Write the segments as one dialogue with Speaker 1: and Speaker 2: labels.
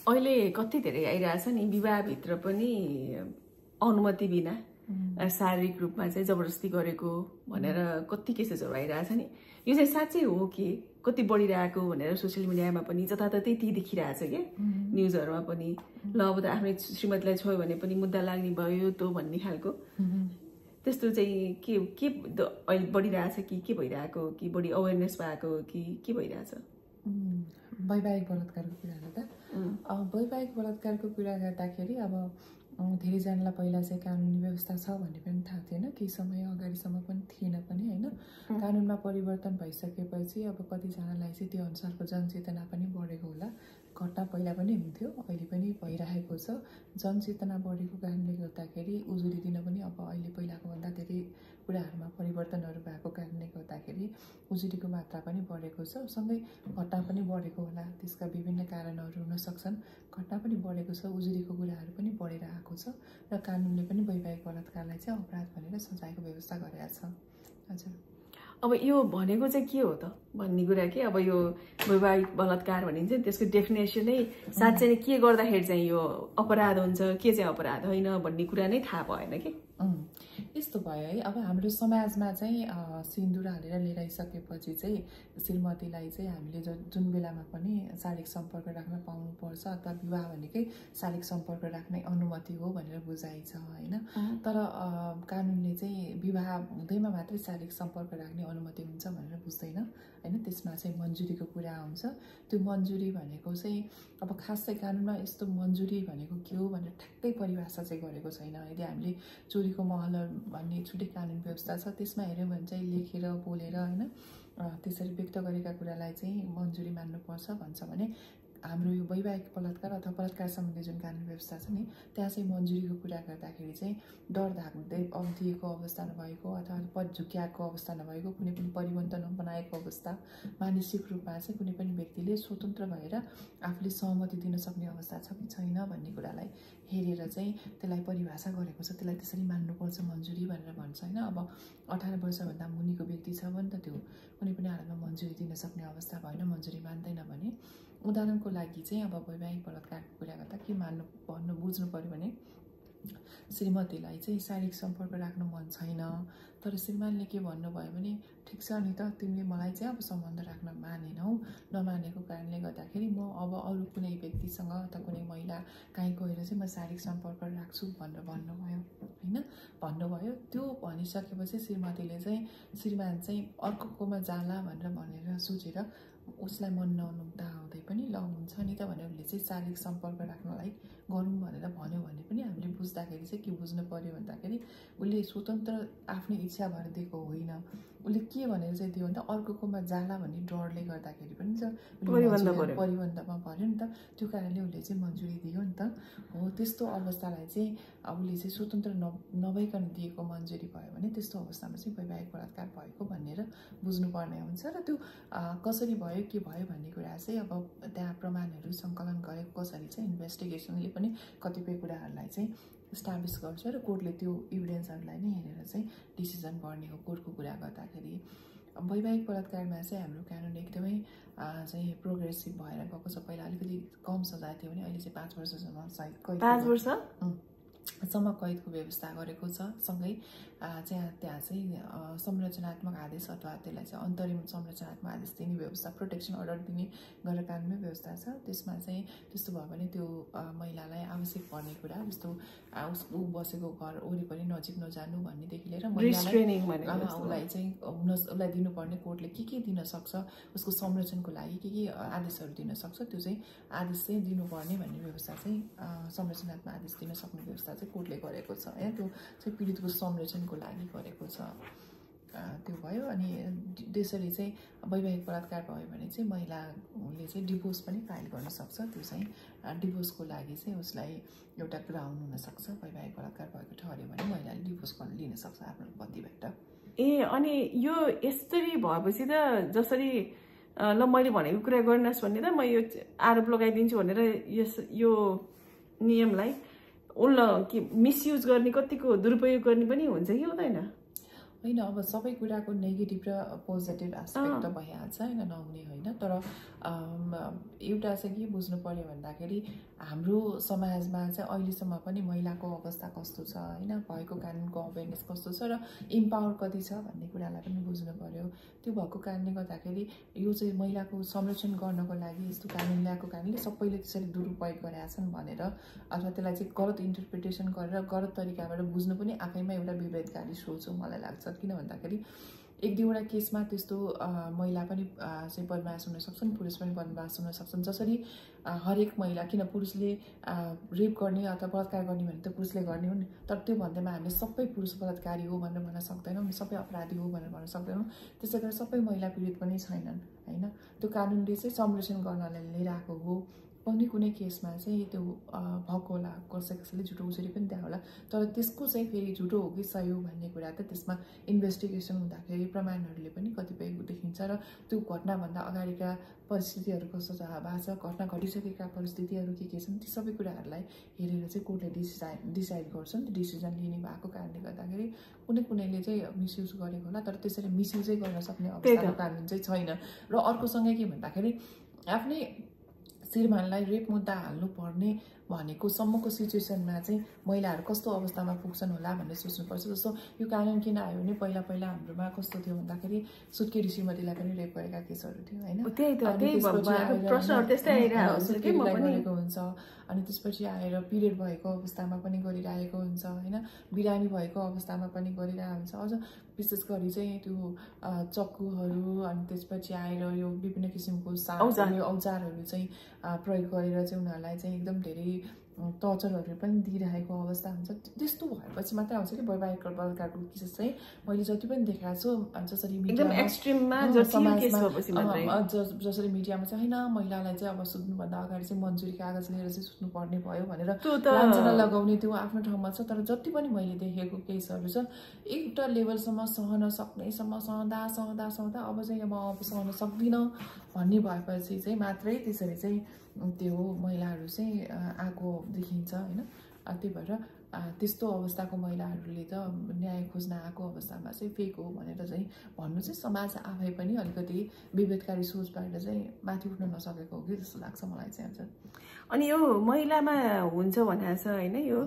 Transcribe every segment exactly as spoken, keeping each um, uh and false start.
Speaker 1: अहिले कति धेरै आइरहेछ नि विवाहभित्र पनि अनुमति बिना शारीरिक रूपमा चाहिँ जबरजस्ती गरेको भनेर कति केसेसहरू आइरहेछ नि। यो चाहिँ साँच्चै हो कि कति बढिरहेको भनेर सोसियल मिडियामा पनि जताततै ती देखिरहेछ कि न्युजहरूमा पनि। ल अब त आफ्नै श्रीमतीलाई छोयो भने पनि मुद्दा लाग्ने भयो त भन्ने खालको त्यस्तो चाहिँ के के अहिले बढिरहेछ कि के भइरहेको कि बढी अवेरनेस भएको कि के भइरहेछ?
Speaker 2: वैवाहिक बलात्कारको कुरा गर्दा वैवाहिक बलात्कारको कुरा गर्दाखेरि अब धेरैजनालाई पहिला चाहिँ कानुनी व्यवस्था छ भन्ने पनि थाहा थिएन, केही समय अगाडिसम्म पनि थिएन पनि होइन। कानुनमा परिवर्तन भइसकेपछि अब कतिजनालाई चाहिँ त्यो अनुसारको जनचेतना पनि बढेको होला। घटना पहिला पनि हुन्थ्यो, अहिले पनि भइरहेको छ। जनचेतना बढेको कारणले गर्दाखेरि उजुरी दिन पनि अब अहिले पहिलाको भन्दा धेरै कुराहरूमा परिवर्तनहरू भएको कारणले गर्दाखेरि उजुरीको मात्रा पनि बढेको छ। सँगै घटना पनि बढेको होला, त्यसका विभिन्न कारणहरू हुन सक्छन्। घटना पनि बढेको छ, उजुरीको कुराहरू पनि बढेर आएको छ र कानुनले पनि वैवाहिक बलात्कारलाई चाहिँ अपराध भनेर सजायको व्यवस्था गरेका छ। हजुर,
Speaker 1: अब यो भनेको चाहिँ के हो त भन्ने कुरा के अब यो वैवाहिक बलात्कार भनिन्छ त्यसको डेफिनेसनै साँच्चै नै के गर्दाखेरि चाहिँ यो अपराध हुन्छ, के चाहिँ अपराध होइन भन्ने कुरा नै थाहा भएन कि।
Speaker 2: यस्तो भयो है, अब हाम्रो समाजमा चाहिँ सिन्दुर हालेर लिएर आइसकेपछि चाहिँ श्रीमतीलाई चाहिँ हामीले जुन बेलामा पनि शारीरिक सम्पर्क राख्न पाउनुपर्छ अथवा विवाह भनेकै शारीरिक सम्पर्क राख्ने अनुमति हो भनेर बुझाइ छ होइन। तर कानुनले चाहिँ विवाह हुँदैमा मात्रै शारीरिक सम्पर्क राख्ने अनुमति हुन्छ भनेर बुझ्दैन होइन। त्यसमा चाहिँ मन्जुरीको कुरा आउँछ। त्यो मन्जुरी भनेको चाहिँ अब खासै कानुनमा यस्तो मन्जुरी भनेको के हो भनेर ठ्याक्कै परिभाषा चाहिँ गरेको छैन। यदि हामीले चोरीको महल भन्ने छुट्टै कानुन व्यवस्था छ, त्यसमा हेऱ्यौँ भने चाहिँ लेखेर बोलेर होइन त्यसरी व्यक्त गरेका कुरालाई चाहिँ मन्जुरी मान्नुपर्छ भन्छ भने हाम्रो यो वैवाहिक बलात्कार अथवा बलात्कार सम्बन्धी जुन कानुन व्यवस्था छ नि त्यहाँ चाहिँ मन्जुरीको कुरा गर्दाखेरि चाहिँ डर धाक्दै अल्झिएको अवस्था नभएको अथवा पद झुक्याएको अवस्था नभएको, कुनै पनि परिबन्ध नबनाएको अवस्था, मानसिक रूपमा चाहिँ कुनै पनि व्यक्तिले स्वतन्त्र भएर आफूले सहमति दिन सक्ने अवस्था छ कि छैन भन्ने कुरालाई हेरेर चाहिँ त्यसलाई परिभाषा गरेको छ। त्यसलाई त्यसरी मान्नुपर्छ मन्जुरी भनेर भन्छ होइन। अब अठार वर्षभन्दा मुनिको व्यक्ति छ भने त त्यो कुनै पनि हालतमा मन्जुरी दिन सक्ने अवस्था भएन, मन्जुरी मान्दैन भने। उदाहरणको लागि चाहिँ अब वैवाहिक बलात्कारको कुरा गर्दा के मान्नु भन्नु बुझ्नु पर्यो भने श्रीमतीलाई चाहिँ शारीरिक सम्पर्क राख्नु मन छैन, तर श्रीमानले के भन्नुभयो भने ठिक छ नि त, तिमीले मलाई चाहिँ अब सम्बन्ध राख्न मानेनौ, नमानेको कारणले गर्दाखेरि म अब अरू कुनै व्यक्तिसँग अथवा कुनै महिला कहीँ गएर चाहिँ म शारीरिक सम्पर्क राख्छु भनेर भन्नुभयो होइन भन्नुभयो। त्यो भनिसकेपछि श्रीमतीले चाहिँ श्रीमान चाहिँ अर्कोकोमा जाला भनेर भनेर सोचेर उसलाई मन नहुँदा हुँदै पनि ल हुन्छ नि त भनेर उसले चाहिँ शारीरिक सम्पर्क राख्नलाई गरौँ भनेर भन्यो भने पनि हामीले बुझ्दाखेरि चाहिँ के बुझ्नु पर्यो भन्दाखेरि उसले स्वतन्त्र आफ्नै इच्छा भएर दिएको होइन। उसले के भनेर चाहिँ दियो भने त अर्कोकोमा जाला भन्ने डरले गर्दाखेरि पनि परिबन्धमा पर्यो नि त, त्यो कारणले उसले चाहिँ मन्जुरी दियो नि त। हो, त्यस्तो अवस्थालाई चाहिँ उसले चाहिँ स्वतन्त्र न नभइकन दिएको मन्जुरी भयो भने त्यस्तो अवस्थामा चाहिँ वैवाहिक बलात्कार भएको भनेर बुझ्नुपर्ने हुन्छ। र त्यो कसरी भयो के भयो भन्ने कुरा चाहिँ अब त्यहाँ प्रमाणहरू सङ्कलन गरेको कसरी चाहिँ इन्भेस्टिगेसनले पनि कतिपय कुराहरूलाई चाहिँ इस्टाब्लिस गर्छ र कोर्टले त्यो इभिडेन्सहरूलाई नै हेरेर चाहिँ डिसिजन गर्ने हो। कोर्टको कुरा गर्दाखेरि वैवाहिक बलात्कारमा चाहिँ हाम्रो कानुन एकदमै चाहिँ प्रोग्रेसिभ भएर गएको छ। पहिला अलिकति कम सजाय थियो भने अहिले चाहिँ पाँच वर्षसम्म सायद कैद
Speaker 1: पाँच वर्ष
Speaker 2: सम्म कैदको व्यवस्था गरेको छ। सँगै चाहिँ त्यहाँ चाहिँ संरचनात्मक आदेश अथवा त्यसलाई चाहिँ अन्तरिम संरचनात्मक आदेश दिने व्यवस्था, प्रोटेक्सन अर्डर दिने गरेर कानुनमै व्यवस्था छ। त्यसमा चाहिँ त्यस्तो भयो भने त्यो महिलालाई आवश्यक पर्ने कुरा जस्तो ऊ बसेको घर वरिपरि नजिक नजानु भन्नेदेखि लिएर महिलालाई उसलाई चाहिँ उसलाई दिनुपर्ने कोर्टले के के दिन सक्छ, उसको संरक्षणको लागि के के आदेशहरू दिन सक्छ, त्यो चाहिँ आदेश चाहिँ दिनुपर्ने भन्ने व्यवस्था चाहिँ संरचनात्मक आदेश दिन सक्ने व्यवस्था चाहिँ कोर्टले गरेको छ है। त्यो चाहिँ पीडितको संरक्षणको लागि गरेको छ। त्यो भयो। अनि त्यसरी चाहिँ वैवाहिक बलात्कार भयो भने चाहिँ महिलाले चाहिँ डिभोर्स पनि फाइल गर्न सक्छ। त्यो चाहिँ डिभोर्सको लागि चाहिँ उसलाई एउटा ग्राउन्ड हुनसक्छ। वैवाहिक बलात्कार भएको ठहर्यो भने महिलाले डिभोर्स लिन सक्छ आफ्नो पतिबाट।
Speaker 1: ए अनि यो यसरी भएपछि त जसरी ल मैले भनेको कुरा गर्नुहोस् भन्ने त म यो आरोप लगाइदिन्छु भनेर यस यो नियमलाई उल्ल के मिसयुज गर्ने, कतिको दुरुपयोग गर्ने पनि हुन्छ कि हुँदैन?
Speaker 2: होइन अब सबै कुराको नेगेटिभ र पोजिटिभ एस्पेक्ट त भइहाल्छ होइन, नहुने होइन। तर एउटा चाहिँ के बुझ्नु पर्यो भन्दाखेरि हाम्रो समाजमा चाहिँ अहिलेसम्म पनि महिलाको अवस्था कस्तो छ होइन, भएको कानुनको अवेरनेस कस्तो छ र इम्पावर कति छ भन्ने कुरालाई पनि बुझ्नु पर्यो। त्यो भएको कारणले गर्दाखेरि यो चाहिँ महिलाको संरक्षण गर्नको लागि यस्तो कानुन ल्याएको कारणले सबैले त्यसरी दुरुपयोग गरेका छन् भनेर अथवा त्यसलाई चाहिँ गलत इन्टरप्रिटेसन गरेर गलत तरिकाबाट बुझ्नु पनि आफैमा एउटा विभेदकारी सोच हो मलाई लाग्छ। किन भन्दाखेरि एक दुईवटा केसमा त्यस्तो महिला पनि चाहिँ बदमास हुन सक्छन्, पुरुष पनि बदमास हुन सक्छन्। जसरी हरेक महिला, किन पुरुषले रेप गर्ने अथवा बलात्कार गर्ने भने त पुरुषले गर्ने हो नि, तर त्यो भन्दैमा हामीले सबै पुरुष बलात्कारी हो भनेर भन्न सक्दैनौँ, सबै अपराधी हो भनेर भन्न सक्दैनौँ। त्यसै गरी सबै महिला पीडित पनि छैनन् होइन। त्यो कानुनले चाहिँ संरक्षण गर्नलाई लिएर आएको हो। कुनै कुनै केसमा चाहिँ त्यो भएको होला, कसै कसैले झुटो उजुरी पनि दिएको होला, तर त्यसको चाहिँ फेरि झुटो हो कि सही हो भन्ने कुरा त त्यसमा इन्भेस्टिगेसन हुँदाखेरि प्रमाणहरूले पनि कतिपय देखिन्छ र त्यो घटनाभन्दा अगाडिका परिस्थितिहरू कस्तो छ भएको छ, घटना घटिसकेका परिस्थितिहरू के के छन्, ती सबै कुराहरूलाई हेरेर चाहिँ कोर्टले डिसिजाइन डिसाइड गर्छन्। डिसिजन लिने भएको कारणले गर्दाखेरि कुनै कुनैले चाहिँ मिसयुज गरेको होला, तर त्यसरी मिसयुजै गर्न सक्ने अवस्थाको कानुन चाहिँ छैन। र अर्कोसँगै के भन्दाखेरि आफ्नै श्रीमानलाई रेप मुद्दा हाल्नु पर्ने भनेको सम्मको सिचुएसनमा चाहिँ महिलाहरू कस्तो अवस्थामा पुग्छन् होला भनेर सोच्नुपर्छ। जस्तो यो कानुन किन आयो भने पहिला पहिला हाम्रोमा कस्तो थियो भन्दाखेरि सुत्केरी श्रीमतीलाई पनि रेप गरेका केसहरू थियो होइन, गरेको हुन्छ। अनि त्यसपछि आएर पिरियड भएको अवस्थामा पनि गरिरहेको हुन्छ होइन, बिरामी भएको अवस्थामा पनि गरिरहेको हुन्छ। अझ विशेष गरी चाहिँ त्यो चक्कुहरू अनि त्यसपछि आएर यो विभिन्न किसिमको साउजारहरू औजारहरू चाहिँ प्रयोग गरेर चाहिँ उनीहरूलाई चाहिँ एकदम धेरै टर्चरहरू पनि दिइरहेको अवस्था हुन्छ। त्यस्तो भएपछि मात्रै आउँछ कि वैवाहिक बलात्कारको केस चाहिँ मैले जति पनि देखाएको छु। जसरी जसरी मिडियामा चाहिँ होइन महिलालाई चाहिँ अब सुत्नुभन्दा अगाडि चाहिँ मन्जुरी कागज लिएर चाहिँ सुत्नुपर्ने भयो भनेर लाञ्छना लगाउने त्यो आफ्नो ठाउँमा छ। तर जति पनि मैले देखेको केसहरू छ एउटा लेभलसम्म सहन सक्नेसम्म सहँदा सहँदा सहँदा अब चाहिँ म अब सहन सक्दिनँ भन्ने भएपछि चाहिँ मात्रै त्यसरी चाहिँ त्यो महिलाहरू चाहिँ आएको देखिन्छ होइन। त्यही भएर त्यस्तो अवस्थाको महिलाहरूले त न्याय खोज्न आएको अवस्थामा चाहिँ फेक हो भनेर चाहिँ भन्नु चाहिँ समाज आफै पनि अलिकति विभेदकारी सोचबाट चाहिँ माथि उठ्न नसकेको हो कि जस्तो लाग्छ मलाई चाहिँ। हजुर,
Speaker 1: अनि यो महिलामा हुन्छ भनेको छ होइन, यो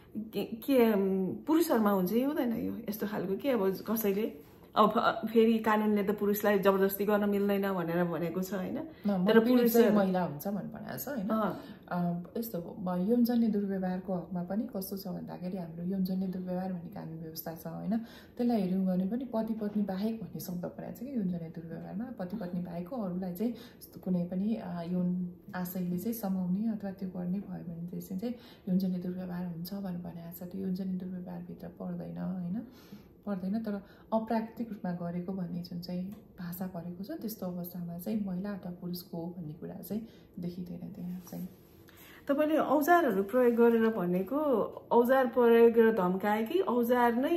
Speaker 1: के पुरुषहरूमा हुन्छ कि हुँदैन यो यस्तो खालको कि अब कसैले अब फेरि कानुनले त पुरुषलाई जबरजस्ती गर्न मिल्दैन भनेर भनेको छ होइन,
Speaker 2: तर पुरुष चाहिँ महिला हुन्छ भन्नु भनेको छ होइन। यस्तो यौनजन्य दुर्व्यवहारको हकमा पनि कस्तो छ भन्दाखेरि हाम्रो यौनजन्य दुर्व्यवहार भन्ने कानुन व्यवस्था छ होइन। त्यसलाई हेऱ्यौँ भने पनि पति पत्नी बाहेक भन्ने शब्द परेको छ कि यौनजन्य दुर्व्यवहारमा। पति पत्नी बाहेकको अरूलाई चाहिँ कुनै पनि यौन आशयले चाहिँ समाउने अथवा त्यो गर्ने भयो भने चाहिँ यौनजन्य दुर्व्यवहार हुन्छ भनेर भनेको छ। त्यो यौनजन्य दुर्व्यवहारभित्र पर्दैन होइन, पर्दैन। तर अप्राकृतिक रूपमा गरेको भन्ने जुन चाहिँ भाषा परेको छ त्यस्तो अवस्थामा चाहिँ महिला अथवा पुरुषको हो भन्ने कुरा चाहिँ देखिँदैन त्यहाँ चाहिँ।
Speaker 1: तपाईँले औजारहरू प्रयोग गरेर भनेको औजार प्रयोग गरेर धम्काए कि औजार नै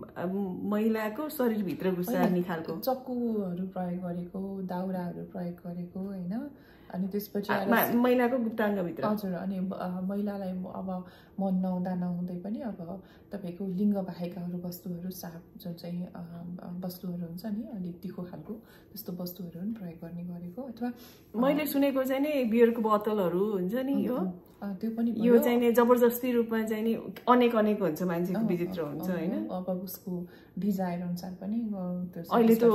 Speaker 1: महिलाको शरीरभित्र घुसार्ने खालको?
Speaker 2: चक्कुहरू प्रयोग गरेको, दाउराहरू प्रयोग गरेको होइन। अनि त्यसपछि
Speaker 1: महिलाको गुप्ताङ्गभित्र।
Speaker 2: हजुर, अनि महिलालाई अब मन नहुँदा नहुँदै पनि अब तपाईँको लिङ्ग बाहेकहरू वस्तुहरू साप जुन चाहिँ वस्तुहरू हुन्छ नि अलिक तिखो खालको त्यस्तो वस्तुहरू पनि प्रयोग गर्ने गरेको। अथवा
Speaker 1: मैले सुनेको चाहिँ नि बियरको बोतलहरू हुन्छ नि, यो
Speaker 2: त्यो पनि
Speaker 1: यो चाहिँ नि जबरजस्ती रूपमा चाहिँ नि अनेक अनेक हुन्छ, मान्छेको विचित्र हुन्छ होइन।
Speaker 2: अब उसको डिजायर अनुसार पनि
Speaker 1: अहिले त
Speaker 2: त्यो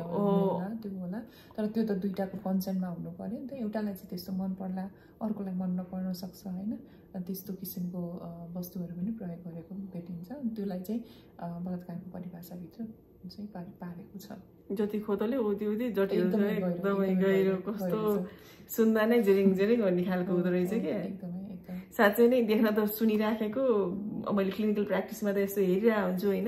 Speaker 2: होला, तर त्यो त दुइटाको कन्सेन्टमा हुनु पर्यो नि त। एउटालाई चाहिँ त्यस्तो मन पर्ला, अर्कोलाई मन नपर्न सक्छ होइन। त्यस्तो किसिमको वस्तुहरू पनि प्रयोग गरेको भेटिन्छ। त्यसलाई चाहिँ बलात्कारको परिभाषाभित्र चाहिँ पारेको छ।
Speaker 1: जति खोतल्यो उति उति जटिल एकदमै गहिरो, कस्तो सुन्दा नै झिरिङ झिरिङ भन्ने खालको हुँदो रहेछ क्या। साँच्चै नै देख्न त सुनिराखेको, मैले क्लिनिकल प्र्याक्टिसमा त यस्तो हेरिरहेको हुन्छु होइन।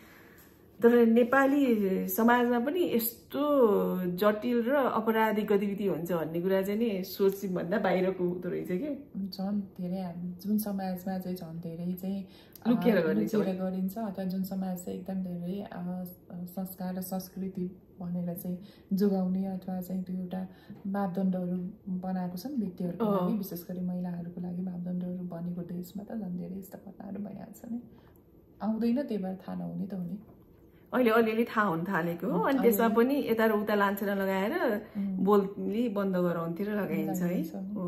Speaker 1: तर नेपाली समाजमा पनि यस्तो जटिल र अपराधिक गतिविधि हुन्छ भन्ने कुरा चाहिँ नि सोचभन्दा बाहिरको हुँदो रहेछ कि।
Speaker 2: झन् धेरै जुन समाजमा चाहिँ झन् धेरै चाहिँ
Speaker 1: लुकेर गरिन्छ
Speaker 2: अथवा जुन समाज चाहिँ एकदम धेरै संस्कार र संस्कृति भनेर चाहिँ जोगाउने अथवा चाहिँ त्यो एउटा मापदण्डहरू बनाएको छन् व्यक्तिहरूको लागि, विशेष गरी महिलाहरूको लागि मापदण्डहरू बनेको देशमा त झन् धेरै यस्ता घटनाहरू भइहाल्छ नि। आउँदैन, त्यही भएर थाहा नहुने त हुने।
Speaker 1: अहिले अलिअलि थाहा हुन थालेको हो। अनि त्यसमा पनि यता र उता लान्छना लगाएर बोली बन्द गराउनतिर लगाइन्छ है। हो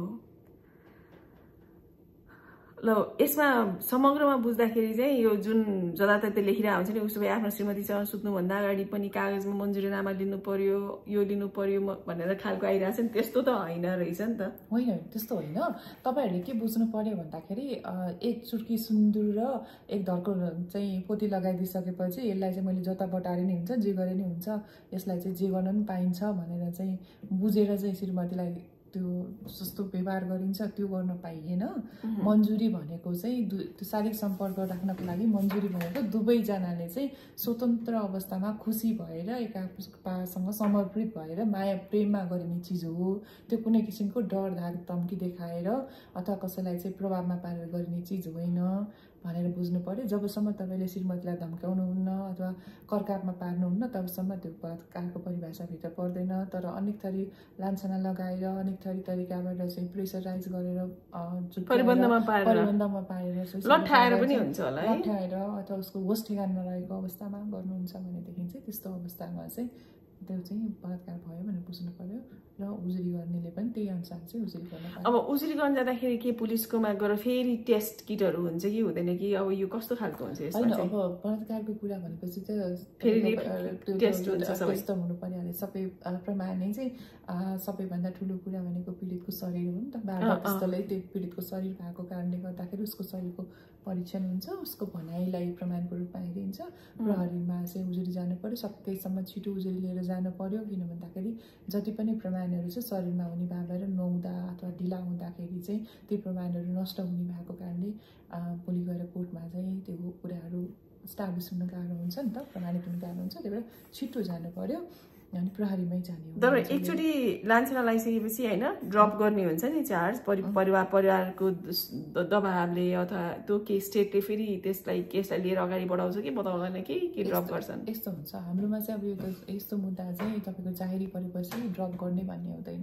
Speaker 1: ल यसमा समग्रमा बुझ्दाखेरि चाहिँ यो जुन जताततै लेखिरहेको हुन्छ नि उसो भए आफ्नो श्रीमतीसँग सुत्नुभन्दा अगाडि पनि कागजमा मन्जुरीनामा लिनु पर्यो, यो लिनु पर्यो भनेर खालको आइरहेछ नि, त्यस्तो त होइन रहेछ नि त।
Speaker 2: होइन त्यस्तो होइन। तपाईँहरूले के बुझ्नु पर्यो भन्दाखेरि एक चुर्की सुन्दुर र एक धर्को चाहिँ पोती लगाइदिइसकेपछि यसलाई चाहिँ मैले जता बटारे नि हुन्छ, जे गरे नि हुन्छ, यसलाई चाहिँ जे गर्न पनि पाइन्छ भनेर चाहिँ बुझेर चाहिँ श्रीमतीलाई त्यो जस्तो व्यवहार गरिन्छ त्यो गर्न पाइएन। मन्जुरी भनेको चाहिँ त्यो शारीरिक सम्पर्क राख्नको लागि मन्जुरी भनेको दुवैजनाले चाहिँ स्वतन्त्र अवस्थामा खुसी भएर एकाअर्कासँग समर्पित भएर माया प्रेममा गरिने चिज हो। त्यो कुनै किसिमको डर धाक धम्की देखाएर अथवा कसैलाई चाहिँ प्रभावमा पारेर गरिने चिज होइन भनेर बुझ्नु पर्यो। जबसम्म तपाईँले श्रीमतीलाई धम्काउनुहुन्न अथवा करकापमा पार्नुहुन्न तबसम्म त्यो कारको परिभाषाभित्र पर्दैन। तर अनेक थरी लान्छना लगाएर अनेक थरी तरिकाबाट चाहिँ प्रेसराइज गरेर
Speaker 1: परिबन्धमा पारेर
Speaker 2: परिबन्धमा पारेर
Speaker 1: लट्ठाएर पनि हुन्छ होला है,
Speaker 2: लट्ठाएर अथवा उसको होस ठेगानमा रहेको अवस्थामा गर्नुहुन्छ भनेदेखि चाहिँ त्यस्तो अवस्थामा चाहिँ त्यो चाहिँ बलात्कार भयो भनेर बुझ्नु पर्यो र उजुरी गर्नेले पनि त्यही अनुसार चाहिँ उजुरी गर्न पर्यो।
Speaker 1: अब उजुरी गर्न जाँदाखेरि के पुलिसकोमा गएर फेरि टेस्ट किटहरू हुन्छ कि हुँदैन कि अब यो कस्तो खालको हुन्छ यसमा
Speaker 2: चाहिँ? होइन अब बलात्कारको कुरा भनेपछि त
Speaker 1: फेरि टेस्ट हुन्छ सबै
Speaker 2: त्यस्तो हुनु परिहाल्यो। सबै प्रमाण चाहिँ सबैभन्दा ठुलो कुरा भनेको पीडितको शरीर हो नि त। बारबाटस्थलै त्यो पीडितको शरीर भएको कारणले गर्दाखेरि उसको शरीरको परीक्षण हुन्छ, उसको भनाइलाई प्रमाणको रूपमा हेरिन्छ। प्रहरीमा चाहिँ उजुरी जानु पर्यो, सकेसम्म छिटो उजुरी लिएर जानु पर्यो। किन भन्दाखेरि जति पनि प्रमाणहरू चाहिँ शरीरमा हुने भएर नहुँदा अथवा ढिला हुँदाखेरि चाहिँ त्यो प्रमाणहरू नष्ट हुने भएको कारणले भोलि गएर कोर्टमा चाहिँ त्यो कुराहरू स्टाब्लिस हुन गाह्रो हुन्छ नि त, प्रमाणित हुन गाह्रो हुन्छ। त्यही भएर छिटो जानु पर्यो अनि प्रहरीमै जाने हो।
Speaker 1: तर एकचोटि लान्छना लगाइसकेपछि होइन ड्रप गर्ने हुन्छ नि चार्ज, परिवार परिवारको दबावले अथवा त्यो के स्टेटले फेरि त्यसलाई केसलाई लिएर अगाडि बढाउँछ कि बताउँदैन कि के ड्रप गर्छन्?
Speaker 2: यस्तो हुन्छ हाम्रोमा चाहिँ अब यो यस्तो मुद्दा चाहिँ तपाईँको जाहेरी परेपछि ड्रप गर्ने भन्ने हुँदैन।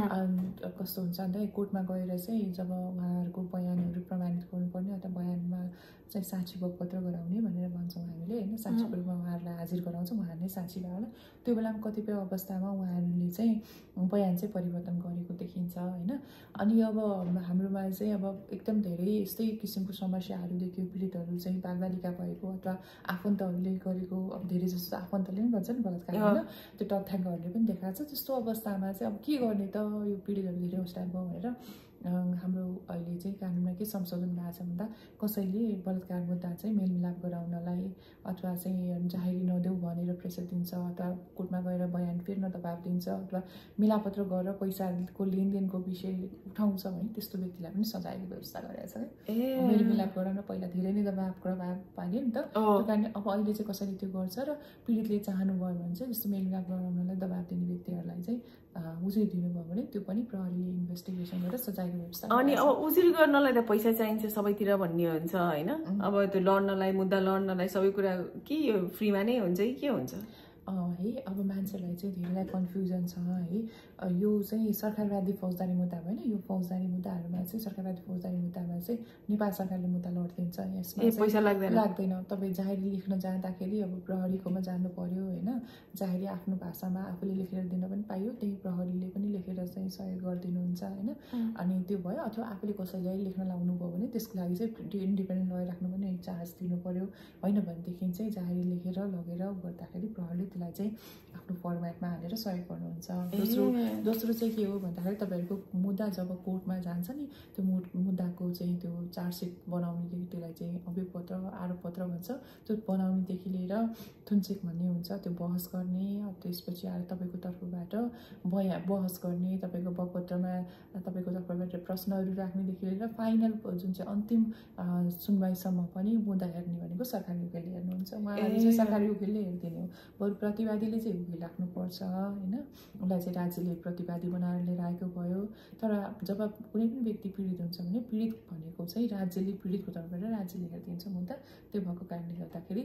Speaker 2: कस्तो हुन्छ भन्दा कोर्टमा गएर चाहिँ जब उहाँहरूको बयानहरू प्रमाणित गर्नुपर्ने अथवा बयानमा चाहिँ साक्षी बगपत्र गराउने भनेर भन्छौँ हामीले होइन, साक्षीको रूपमा उहाँहरूलाई हाजिर गराउँछौँ, उहाँहरू नै साक्षी भयो होला। त्यो बेलामा कतिपय अवस्थामा उहाँहरूले चाहिँ बयान चाहिँ परिवर्तन गरेको देखिन्छ होइन। अनि अब हाम्रोमा चाहिँ अब एकदम धेरै यस्तै किसिमको समस्याहरू देखियो, पीडितहरू चाहिँ बालबालिका भएको अथवा आफन्तहरूले गरेको, अब धेरै जस्तो आफन्तले पनि गर्छ नि बलात्कार होइन, त्यो तथ्याङ्कहरूले पनि देखाएको छ। त्यस्तो अवस्थामा चाहिँ अब के गर्ने त, यो पीडितहरू धेरै होस्टाइल भयो भनेर हाम्रो अहिले चाहिँ कानुनमा के संशोधन भएको छ भन्दा कसैले बलात्कार मुद्दा चाहिँ मेलमिलाप गराउनलाई अथवा चाहिँ जाहेरी नदेऊ भनेर प्रेसर दिन्छ अथवा कोर्टमा गएर बयान फेर्न दबाब दिन्छ अथवा मिलापत्र गरेर पैसाको लेनदेनको विषय उठाउँछ भने त्यस्तो व्यक्तिलाई पनि सजायको व्यवस्था गरेको छ है। मेलमिलाप गराउन पहिला धेरै नै दबाब प्रभाव पार्यो नि त, त्यो कारणले अब अहिले चाहिँ कसैले त्यो गर्छ र पीडितले चाहनुभयो भने चाहिँ त्यस्तो मेलमिलाप गराउनलाई दबाब दिने व्यक्तिहरूलाई चाहिँ उजुरी दिनुभयो भने त्यो पनि प्रहरीले इन्भेस्टिगेसन गरेर सजायको व्यवस्था।
Speaker 1: अनि अब उजुरी गर्नलाई त पैसा चाहिन्छ सबैतिर भन्ने हुन्छ होइन, अब त्यो लड्नलाई मुद्दा लड्नलाई सबै कुरा के यो फ्रीमा नै हुन्छ कि के हुन्छ?
Speaker 2: है अब मान्छेलाई चाहिँ धेरैलाई कन्फ्युजन छ है। यो चाहिँ सरकारवादी फौजदारी मुद्दा होइन, यो फौजदारी मुद्दाहरूमा चाहिँ सरकारवादी फौजदारी मुद्दामा चाहिँ नेपाल सरकारले मुद्दा लडिदिन्छ, यसमा
Speaker 1: पैसा लाग्दैन
Speaker 2: लाग्दैन। तपाईँ जाहेरी लेख्न जाँदाखेरि अब प्रहरीकोमा जानु पर्यो होइन, जाहेरी आफ्नो भाषामा आफूले लेखेर दिन पनि पाइयो, त्यही प्रहरीले पनि लेखेर चाहिँ सहयोग गरिदिनुहुन्छ होइन। अनि त्यो भयो, अथवा आफूले कसैलाई लेख्न लाउनु भयो भने त्यसको लागि चाहिँ इन्डिपेन्डेन्ट लयर राख्नु पनि चार्ज दिनु पर्यो होइन। भनेदेखि चाहिँ जाहेरी लेखेर लगेर गर्दाखेरि प्रहरीले त्यसलाई चाहिँ आफ्नो फर्मेटमा हालेर सहयोग गर्नुहुन्छ। दोस्रो दोस्रो चाहिँ के हो भन्दाखेरि तपाईँहरूको मुद्दा जब कोर्टमा जान्छ नि, त्यो मुद्दाको चाहिँ त्यो चार्जसिट बनाउनेदेखि त्यसलाई चाहिँ अभियोगपत्र आरोपपत्र भन्छ, त्यो बनाउनेदेखि लिएर थुनचेक भन्ने हुन्छ, त्यो बहस गर्ने, त्यसपछि आएर तपाईँको तर्फबाट बया बहस गर्ने, तपाईँको बगपत्रमा तपाईँको तर्फबाट प्रश्नहरू राख्नेदेखि लिएर फाइनल जुन चाहिँ अन्तिम सुनवाईसम्म पनि मुद्दा हेर्ने भनेको सरकारी वकिलले हेर्नुहुन्छ। उहाँहरूले चाहिँ सरकारी वकिलले हेरिदिने हो, बरु प्रतिवादीले चाहिँ वकिल राख्नुपर्छ होइन। उसलाई चाहिँ राज्यले प्रतिवादी बनाएर लिएर आएको भयो। तर जब कुनै पनि व्यक्ति पीडित हुन्छ भने पीडित भनेको चाहिँ राज्यले पीडितको तर्फबाट राज्यले हेरिदिन्छ मुद्दा। त्यो भएको कारणले गर्दाखेरि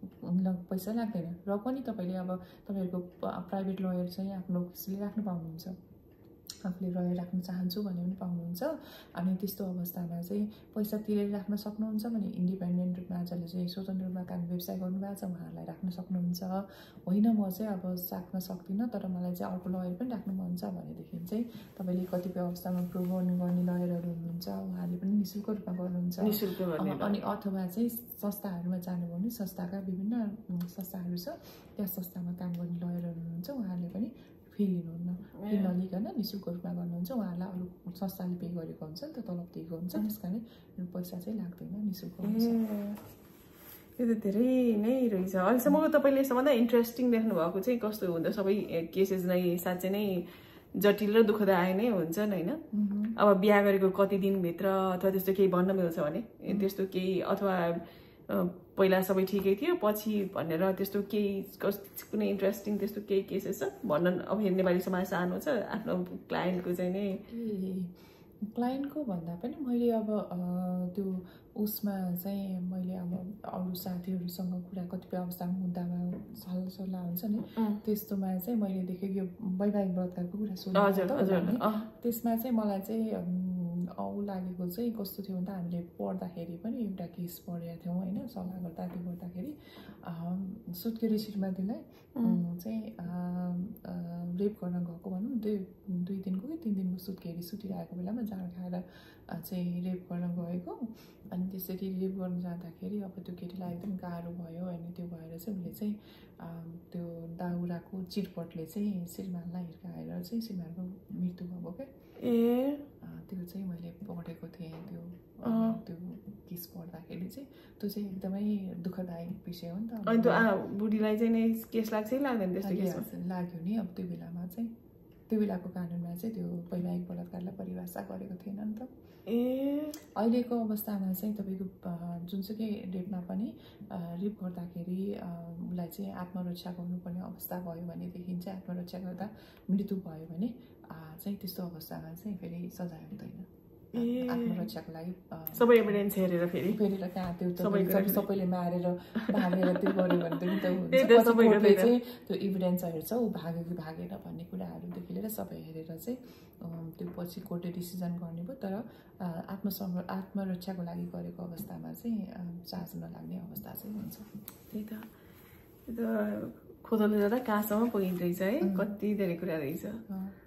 Speaker 2: पैसा लाग्दैन र पनि तपाईँले अब तपाईँहरूको प्राइभेट लयर चाहिँ आफ्नो किसिमले राख्नु पाउनुहुन्छ। आफूले रहेर राख्न चाहन्छु भने पनि पाउनुहुन्छ। अनि त्यस्तो अवस्थामा चाहिँ पैसा तिरेर राख्न सक्नुहुन्छ भने इन्डिपेन्डेन्ट रूपमा जसले चाहिँ स्वतन्त्र रूपमा काम व्यवसाय गर्नुभएको छ उहाँहरूलाई राख्न सक्नुहुन्छ। होइन म चाहिँ अब राख्न सक्दिनँ तर मलाई चाहिँ अर्को लयर पनि राख्नु मन छ भनेदेखि चाहिँ तपाईँले कतिपय अवस्थामा प्रोभोन गर्ने लयरहरू हुनुहुन्छ उहाँहरूले पनि नि शुल्क रूपमा गर्नुहुन्छ। अनि अथवा चाहिँ संस्थाहरूमा जानुभयो भने संस्थाका विभिन्न संस्थाहरू छ त्यहाँ संस्थामा काम गर्ने लयरहरू हुनुहुन्छ उहाँहरूले पनि फी लिनुहुन्न, फी नलिकन नि शुल्क रूपमा गर्नुहुन्छ। उहाँहरूलाई अरू संस्थाले पे गरेको हुन्छ नि त तलब दिएको हुन्छ त्यस कारण पैसा चाहिँ लाग्दैन, नि शुल्क हुन्छ।
Speaker 1: यो त धेरै नै रहेछ। अहिलेसम्मको तपाईँले सबभन्दा इन्ट्रेस्टिङ देख्नु भएको चाहिँ कस्तो हुन्छ? सबै केसेस नै साँच्चै नै जटिल र दुःखदायी नै हुन्छन् होइन? अब बिहा गरेको कति दिनभित्र अथवा त्यस्तो केही भन्न मिल्छ भने त्यस्तो केही, अथवा पहिला सबै ठिकै थियो पछि भनेर त्यस्तो केही कुनै इन्ट्रेस्टिङ त्यस्तो केही केसेस छ भन्न? अब नेपाली समाज सानो छ, आफ्नो क्लाइन्टको चाहिँ नै
Speaker 2: क्लाइन्टको भन्दा पनि मैले अब त्यो उसमा चाहिँ मैले अब अरू साथीहरूसँग कुरा कतिपय अवस्थामा मुद्दामा सल्लाह सल्लाह हुन्छ नि त्यस्तोमा चाहिँ मैले देखेँ यो वैवाहिक बलात्कारको कुरा सुन्नु। त्यसमा चाहिँ मलाई चाहिँ औ लागेको चाहिँ कस्तो थियो भने त हामीले पढ्दाखेरि पनि एउटा केस पढेका थियौँ होइन, सल्लाह गर्दा त्यो गर्दाखेरि सुत्केरी श्रीमतीलाई चाहिँ रेप गर्न गएको भनौँ दुई दुई दिनको कि तिन दिनको सुत्केरी सुतिरहेको बेलामा जाँड खाएर चाहिँ रेप गर्न गएको। अनि त्यसरी रेप गर्न जाँदाखेरि अब त्यो केटीलाई एकदम गाह्रो भयो अनि त्यो भएर चाहिँ उसले चाहिँ त्यो दाउराको चिरपटले चाहिँ श्रीमानलाई हिर्काएर चाहिँ श्रीमानको मृत्यु भएको क्या।
Speaker 1: ए
Speaker 2: त्यो चाहिँ मैले पढेको थिएँ त्यो त्यो केस पढ्दाखेरि चाहिँ त्यो चाहिँ एकदमै दुःखदायक विषय हो नि त।
Speaker 1: अनि त्यो बुढीलाई चाहिँ नै केस लाग्छ कि लाग्दैन? त्यस्तो केस
Speaker 2: लाग्यो नि। अब त्यो बेलामा चाहिँ त्यो बेलाको कानुनमा चाहिँ त्यो वैवाहिक बलात्कारलाई परिभाषा गरेको थिएन नि त।
Speaker 1: ए
Speaker 2: अहिलेको अवस्थामा चाहिँ तपाईँको जुनसुकै रेपमा पनि रेप गर्दाखेरि उसलाई चाहिँ आत्मरक्षा गर्नुपर्ने अवस्था भयो भनेदेखि चाहिँ आत्मरक्षा गर्दा मृत्यु भयो भने चाहिँ त्यस्तो अवस्थामा चाहिँ फेरि सजाय हुँदैन। आत्मरक्षाको लागि
Speaker 1: सबै एभिडेन्स हेरेर फेरि
Speaker 2: फेरि कहाँ त्यो सबैले मारेर भागेर त्यो गर्यो भने त हुन्छ चाहिँ त्यो इभिडेन्स हेर्छ ऊ भाग्यो कि भागेन भन्ने कुराहरूदेखि लिएर सबै हेरेर चाहिँ त्यो पछि कोर्टले डिसिजन गर्ने भयो। तर आत्मसंर आत्मरक्षाको लागि गरेको अवस्थामा चाहिँ चार्ज नलाग्ने अवस्था चाहिँ हुन्छ।
Speaker 1: त्यही त त्यो खोज्नु जाँदा कहाँसम्म पुगिन्छ है, कति धेरै कुरा रहेछ।